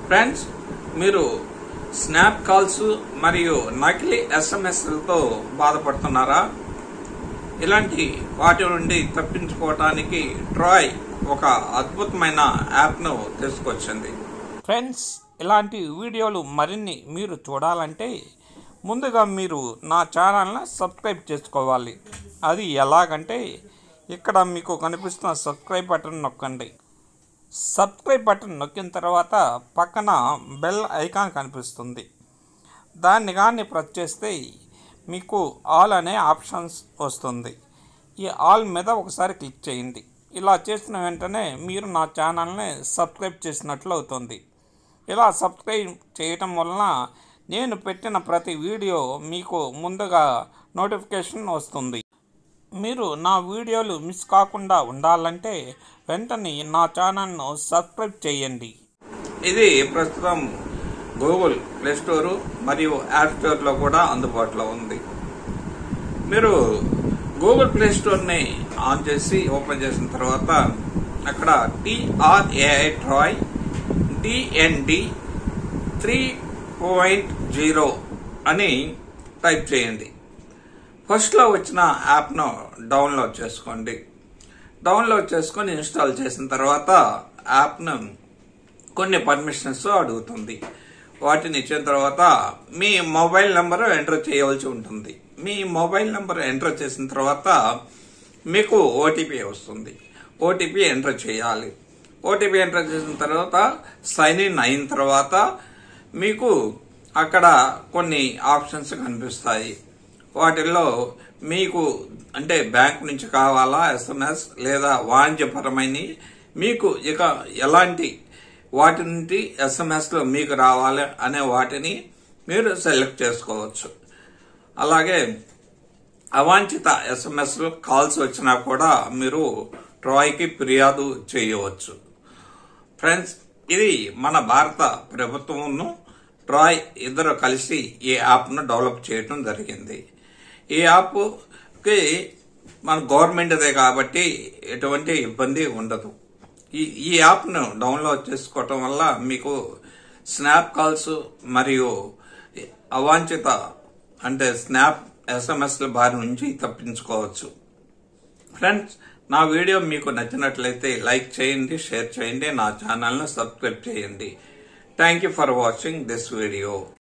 Friends, మీరు snap calls మరియు నకిలీ ఎస్ఎంఎస్లతో బాధపడుతున్నారా? ఇలాంటి వాటి నుండి తప్పించుకోవడానికి ట్రాయ్ ఒక అద్భుతమైన యాప్ను తీసుకొచ్చింది. ఫ్రెండ్స్, ఇలాంటి వీడియోలు మరిన్ని మీరు చూడాలంటే ముందుగా మీరు నా ఛానల్ని సబ్స్క్రైబ్ చేసుకోవాలి. అది ఎలాగంటే ఇక్కడ మీకు కనిపిస్తున్న సబ్స్క్రైబ్ బటన్ నొక్కండి. సబ్స్క్రైబ్ బటన్ నొక్కిన తర్వాత పక్కన బెల్ ఐకాన్ కనిపిస్తుంది. దాన్ని కానీ ప్రెస్ చేస్తే మీకు ఆల్ అనే ఆప్షన్స్ వస్తుంది. ఈ ఆల్ మీద ఒకసారి క్లిక్ చేయండి. ఇలా చేసిన వెంటనే మీరు నా ఛానల్ని సబ్స్క్రైబ్ చేసినట్లు అవుతుంది. ఇలా సబ్స్క్రైబ్ చేయటం వలన నేను పెట్టిన ప్రతి వీడియో మీకు ముందుగా నోటిఫికేషన్ వస్తుంది. మీరు నా వీడియోలు మిస్ కాకుండా ఉండాలంటే వెంటనే నా ఛానల్ను సబ్స్క్రైబ్ చేయండి. ఇది ప్రస్తుతం గూగుల్ ప్లే స్టోరు మరియు యాప్ స్టోర్లో కూడా అందుబాటులో ఉంది. మీరు గూగుల్ ప్లే స్టోర్ని ఆన్ చేసి ఓపెన్ చేసిన తర్వాత అక్కడ ట్రాయ్ DND 3.0 అని టైప్ చేయండి. ఫస్ట్లో వచ్చిన యాప్ను డౌన్లోడ్ చేసుకోండి. డౌన్లోడ్ చేసుకొని ఇన్స్టాల్ చేసిన తర్వాత యాప్ను కొన్ని పర్మిషన్స్ అడుగుతుంది. వాటిని ఇచ్చిన తర్వాత మీ మొబైల్ నెంబర్ ఎంటర్ చేయవలసి ఉంటుంది. మీ మొబైల్ నెంబర్ ఎంటర్ చేసిన తర్వాత మీకు ఓటీపీ వస్తుంది. ఓటీపీ ఎంటర్ చేయాలి. ఓటీపీ ఎంటర్ చేసిన తర్వాత సైన్ ఇన్ అయిన తర్వాత మీకు అక్కడ కొన్ని ఆప్షన్స్ కనిపిస్తాయి. వాటిల్లో మీకు అంటే బ్యాంక్ నుంచి కావాలా ఎస్ఎంఎస్ లేదా వాణిజ్యపరమైన మీకు ఇక ఎలాంటి వాటి నుండి ఎస్ఎంఎస్లు మీకు రావాలి అనే వాటిని మీరు సెలెక్ట్ చేసుకోవచ్చు. అలాగే అవాంఛిత ఎస్ఎంఎస్లు కాల్స్ వచ్చినా కూడా మీరు ట్రాయ్కి ఫిర్యాదు చేయవచ్చు. ఫ్రెండ్స్, ఇది మన భారత ప్రభుత్వంను ట్రాయ్ ఇద్దరు కలిసి ఈ యాప్ను డెవలప్ చేయడం జరిగింది. ఈ యాప్కి మన గవర్నమెంట్దే కాబట్టి ఎటువంటి ఇబ్బంది ఉండదు. ఈ యాప్ను డౌన్లోడ్ చేసుకోవటం వల్ల మీకు స్నాప్ కాల్స్ మరియు అవాంఛిత అంటే స్నాప్ ఎస్ఎంఎస్ల బారి నుంచి తప్పించుకోవచ్చు. ఫ్రెండ్స్, నా వీడియో మీకు నచ్చినట్లయితే లైక్ చేయండి, షేర్ చేయండి, నా ఛానల్ను సబ్స్క్రైబ్ చేయండి. Thank you for watching this video.